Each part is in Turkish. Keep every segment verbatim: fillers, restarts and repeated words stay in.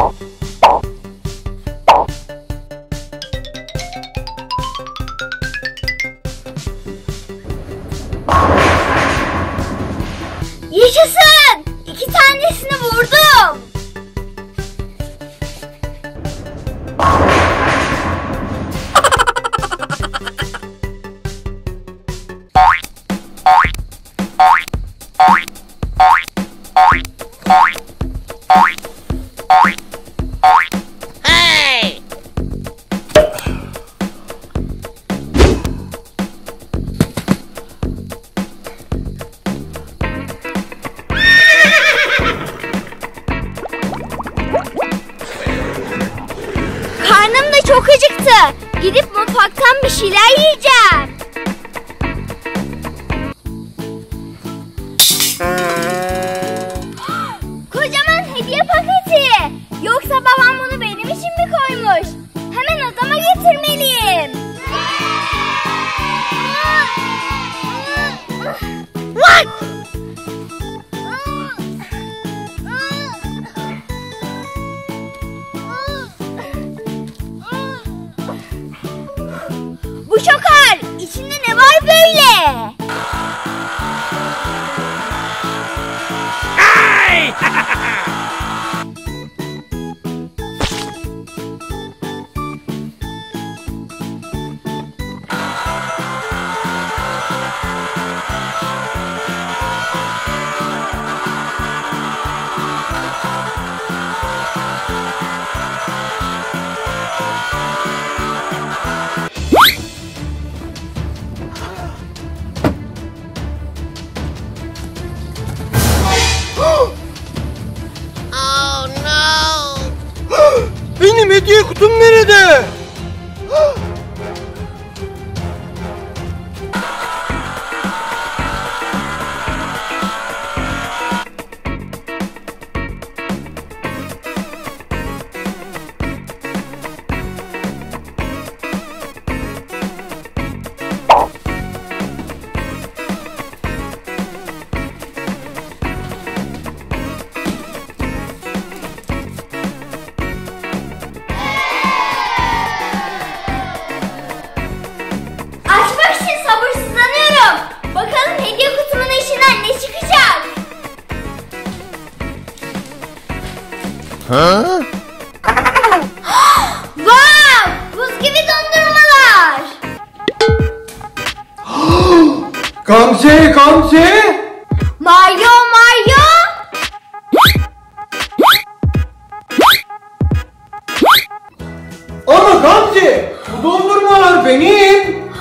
Yaşasın! İki tanesini vurdum. Hey! Karnım da çok acıktı. Gidip mutfaktan bir şeyler yiyeceğim. Kocaman hediye paketi. Yoksa babam bunu benim için mi koymuş? Hemen odama getirmeliyim. What? Bu çok ağır. İçinde ne var böyle? Hey! Oh no! Benim hediye kutum nerede? Açmak için sabırsızlanıyorum. Bakalım hediye kutumun içinden ne çıkacak? Huh? Wow! Buz gibi dondurmalar. Gamze, Gamze! Mario, Mario. Ama Gamze, bu dondurmalar benim.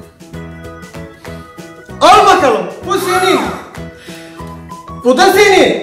Al bakalım, bu senin. Bu da senin.